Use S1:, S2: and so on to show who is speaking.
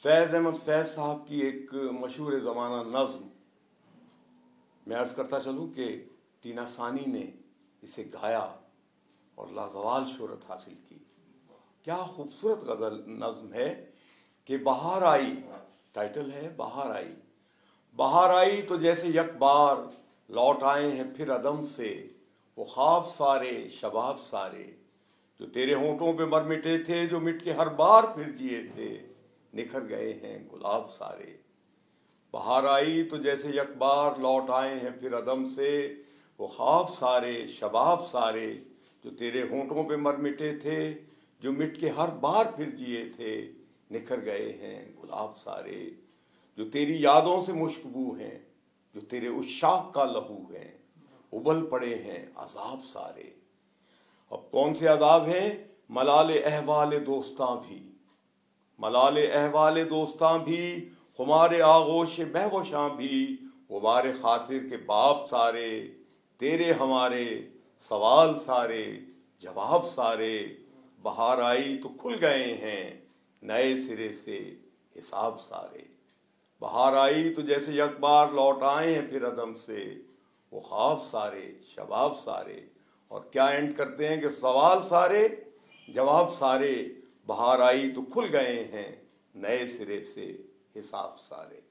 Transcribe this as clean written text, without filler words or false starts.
S1: فیض احمد فیض صاحب کی ایک مشہور زمانہ نظم میں عرض کرتا چلوں کہ ٹینا ثانی نے اسے گایا اور لازوال شہرت حاصل کی. کیا خوبصورت غزل نظم ہے کہ بہار آئی، ٹائٹل ہے بہار آئی. بہار آئی تو جیسے یک بار لوٹ آئے ہیں پھر عدم سے وہ خواب سارے شباب سارے، جو تیرے ہونٹوں پہ مر مٹے تھے، جو مٹ کے ہر بار پھر جیے تھے، نکھر گئے ہیں گلاب سارے. بہار آئی تو جیسے یک بار لوٹ آئے ہیں پھر عدم سے وہ خواب سارے شباب سارے، جو تیرے ہونٹوں پہ مر مٹے تھے، جو مٹ کے ہر بار پھر جیے تھے، نکھر گئے ہیں گلاب سارے. جو تیری یادوں سے مشکبو ہیں، جو تیرے عشاق کا لہو ہیں، ابل پڑے ہیں عذاب سارے. اب کون سے عذاب ہیں؟ ملال احوال دوستاں بھی، ملال احوال دوستاں بھی، خمار آغوش مہوشاں بھی، غبار خاطر کے باب سارے، تیرے ہمارے سوال سارے جواب سارے. بہار آئی تو کھل گئے ہیں نئے سرے سے حساب سارے. بہار آئی تو جیسے یک بار لوٹ آئے ہیں پھر عدم سے وہ خواب سارے شباب سارے. اور کیا اینڈ کرتے ہیں کہ سوال سارے جواب سارے، بہار آئی تو کھل گئے ہیں نئے سرے سے حساب سارے.